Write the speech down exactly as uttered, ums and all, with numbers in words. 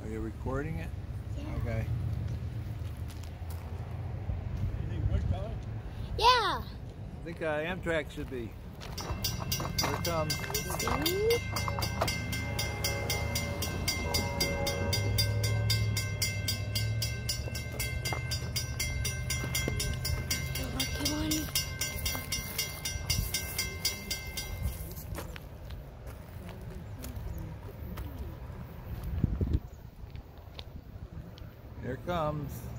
Are you recording it? Yeah. Okay. Anything good coming? Yeah. I think uh, Amtrak should be. Here it comes. See? Come on. Here it comes.